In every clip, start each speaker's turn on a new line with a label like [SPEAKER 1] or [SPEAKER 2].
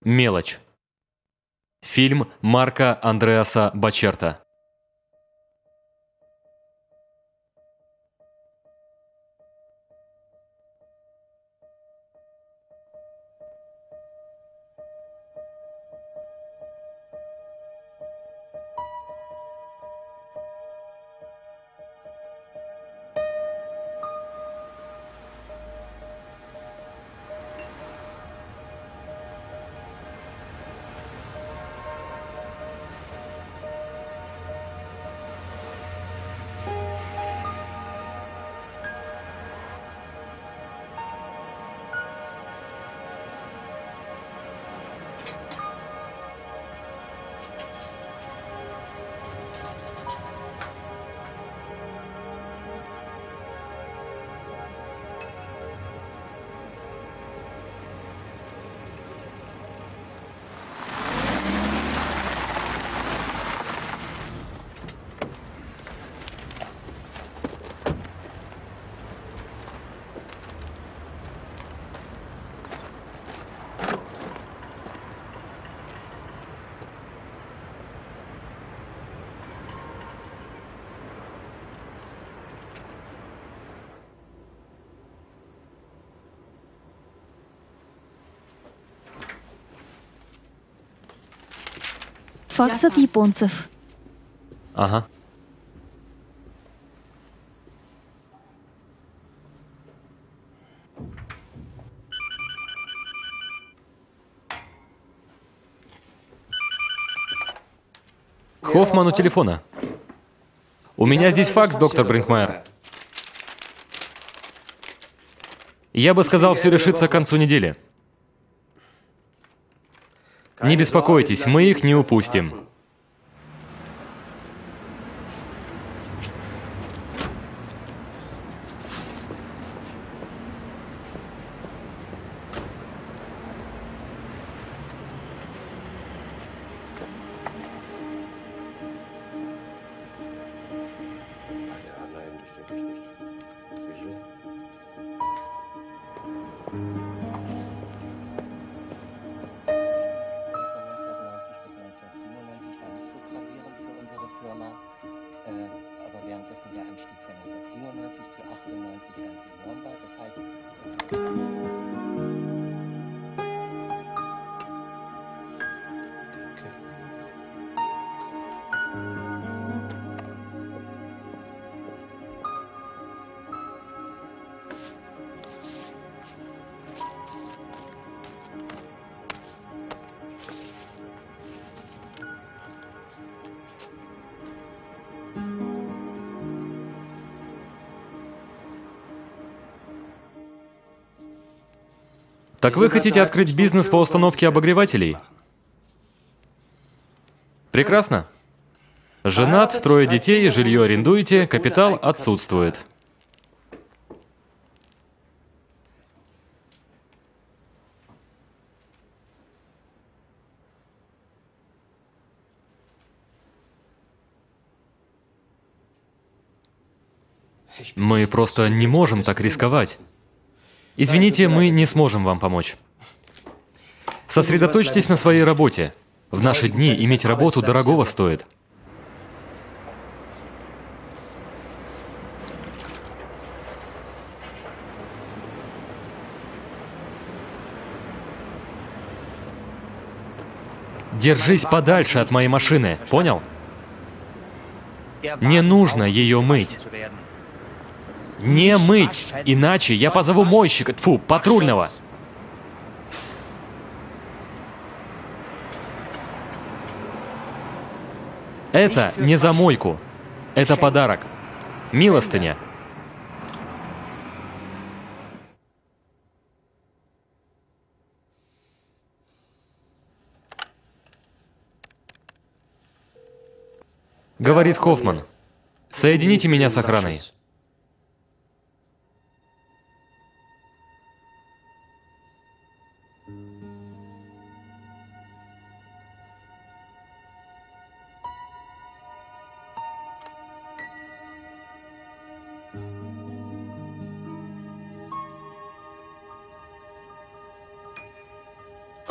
[SPEAKER 1] Мелочь. Фильм Марка Андреаса Баччерта.
[SPEAKER 2] Факс от японцев.
[SPEAKER 1] Ага. Хоффман у телефона. У меня здесь факс, доктор Бринкмайер. Я бы сказал, все решится к концу недели. Не беспокойтесь, мы их не упустим. Так вы хотите открыть бизнес по установке обогревателей? Прекрасно. Женат, 3 детей, жилье арендуете, капитал отсутствует. Мы просто не можем так рисковать. Извините, мы не сможем вам помочь. Сосредоточьтесь на своей работе. В наши дни иметь работу дорогого стоит. Держись подальше от моей машины, понял? Не нужно ее мыть. Не мыть, иначе я позову мойщика, тьфу, патрульного. Это не за мойку, это подарок. Милостыня. Говорит Хоффман. Соедините меня с охраной.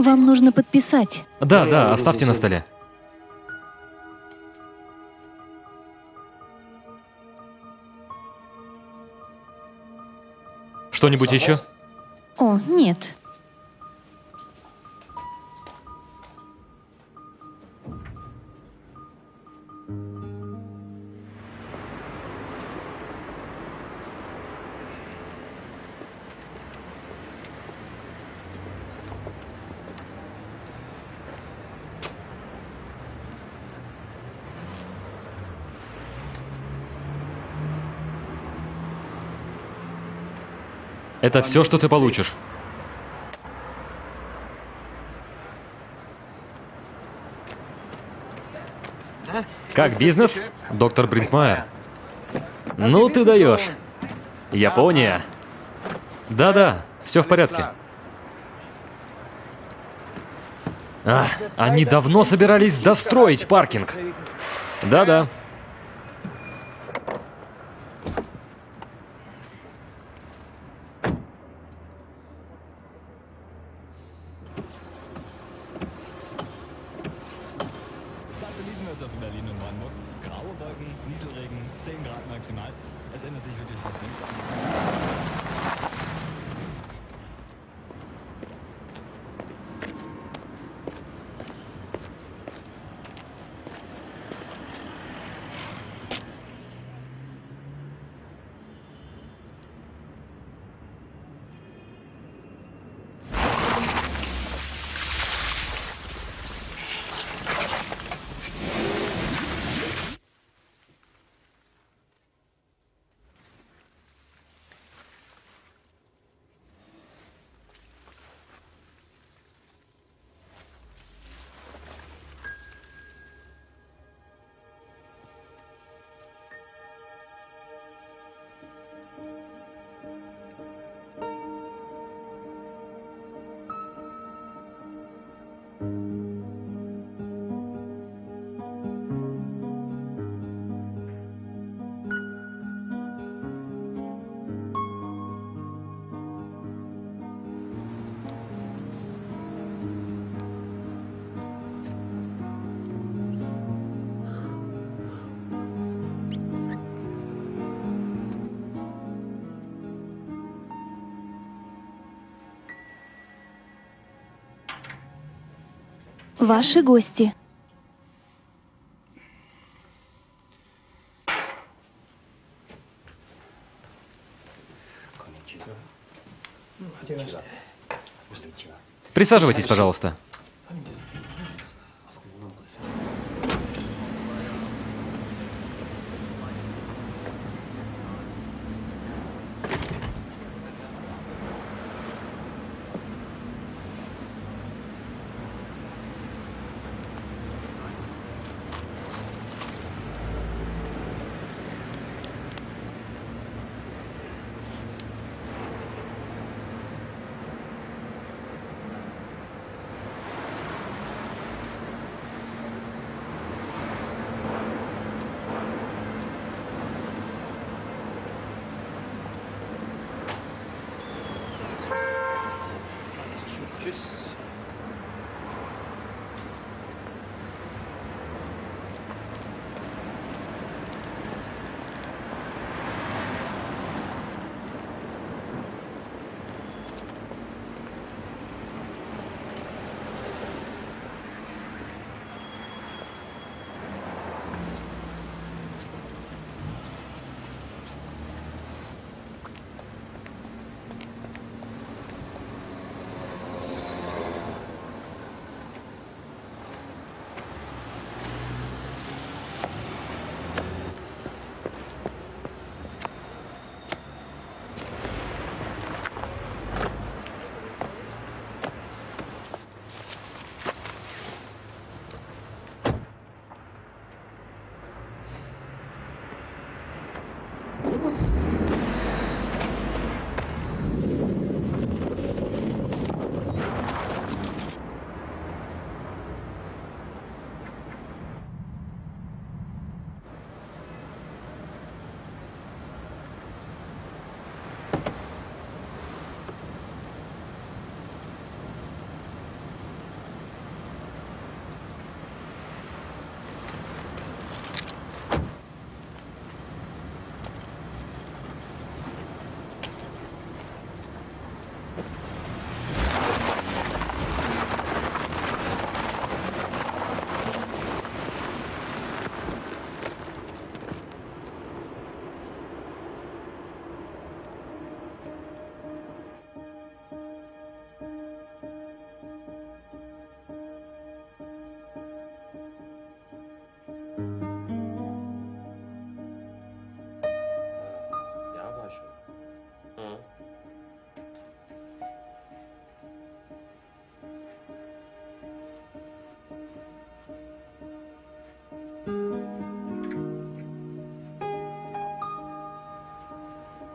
[SPEAKER 2] Вам нужно подписать.
[SPEAKER 1] Да, да, оставьте на столе. Что-нибудь еще?
[SPEAKER 2] О, нет.
[SPEAKER 1] Это все, что ты получишь. Как бизнес, доктор Бринкмайер? Ну ты даешь. Япония. Да-да, все в порядке. Они давно собирались достроить паркинг. Да-да.
[SPEAKER 3] Satellitenwirtschaft in Berlin und Brandenburg. Graue Wolken, Nieselregen, 10 Grad maximal. Es ändert sich wirklich fast nichts.
[SPEAKER 2] Ваши гости.
[SPEAKER 1] Присаживайтесь, пожалуйста.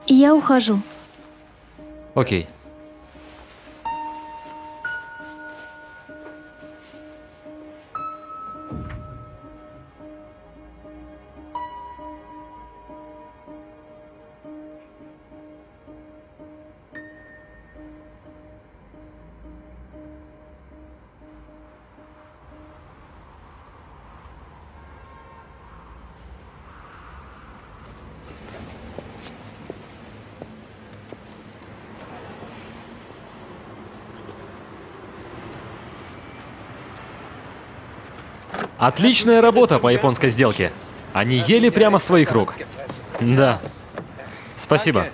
[SPEAKER 2] Я ухожу.
[SPEAKER 1] Окей. Отличная работа по японской сделке. Они ели прямо с твоих рук. Да. Спасибо.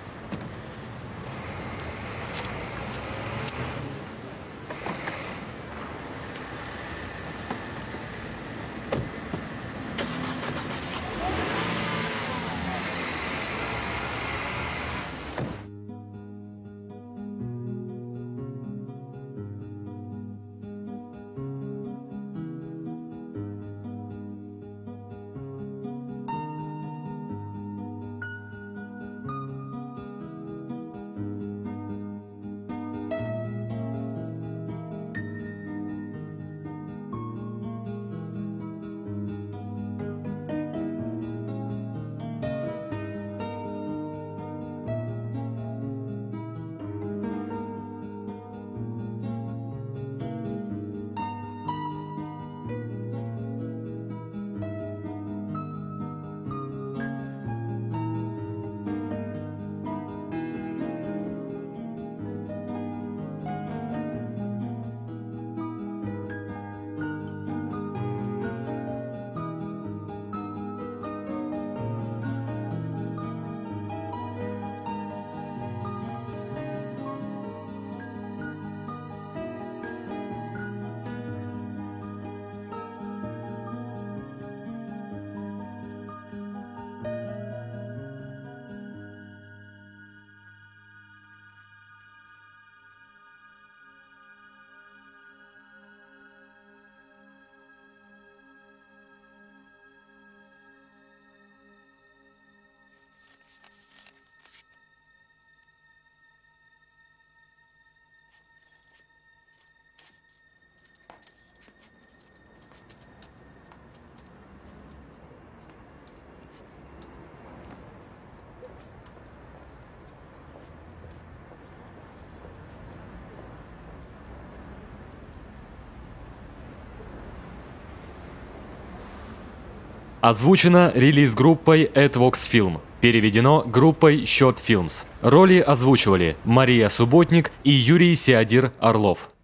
[SPEAKER 1] Озвучено релиз-группой AdVox Film. Переведено группой Short Films. Роли озвучивали Мария Субботник и Юрий Сиадир Орлов.